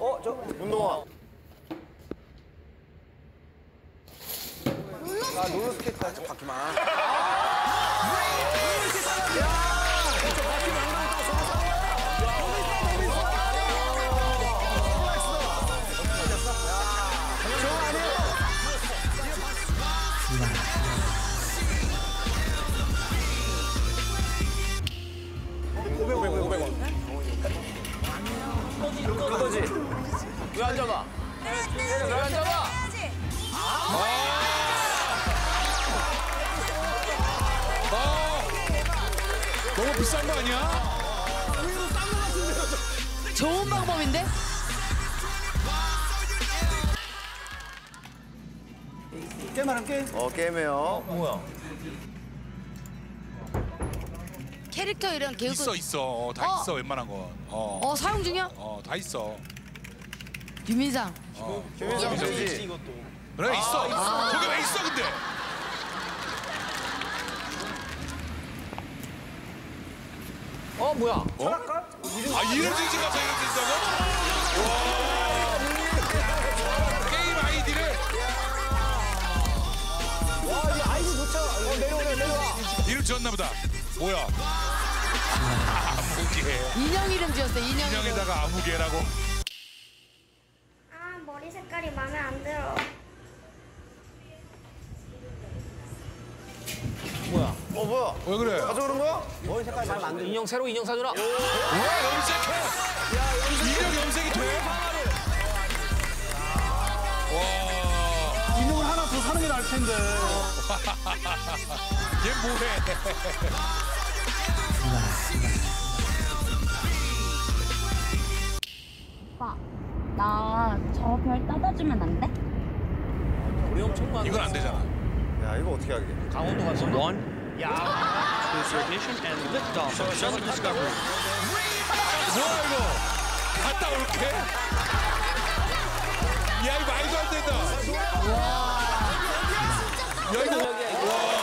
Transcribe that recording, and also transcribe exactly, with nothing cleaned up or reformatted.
어, 저 운동화. 아, 롤러스케이트 살짝 바퀴만. 오백 원. 그거지. 왜 안 잡아? 왜 안 잡아? 너무 비싼 거 아니야? 좋은 방법인데? 게임하는 게임? 어, 게임해요. 뭐야? 캐릭터 이런 개그. 있어 있어. 어, 다 어. 있어 웬만한 건. 어. 어 사용 중이야? 어, 다 있어. 유민상. 어. 김민정 되지. 그래 있어. 있어. 저게 왜 있어 근데? 어 뭐야? 어? 아 이름 지지 가서 이름 진다고? 와. 게임 아이디를. 와, 이 아이디 좋죠? 어, 내려오네, 내려와. 이름 지었나 보다. 뭐야? 아무개. 인형 이름 지었어. 인형 이름. 인형에다가 아무개라고. 아, 머리 색깔이 마음에 안 들어. 뭐야? 어, 뭐야? 왜 그래? 가져오는 거야? 머리 색깔 잘 만들. 인형 새로 인형 사주라. 왜 염색해? 야 염색. 인형 염색이 돼? 와. 인형을 하나 더 사는 게 나을 텐데. 얘 뭐해? 오빠, 나 저 별 따다주면 안 돼? 우리 엄청 많아. 이건 안 되잖아. 야, 이거 어떻게 하게? 강원도 가서 원. 뭐야 이거? 갔다 올게. 야 이거 말도 안 된다. 야 이거. 와.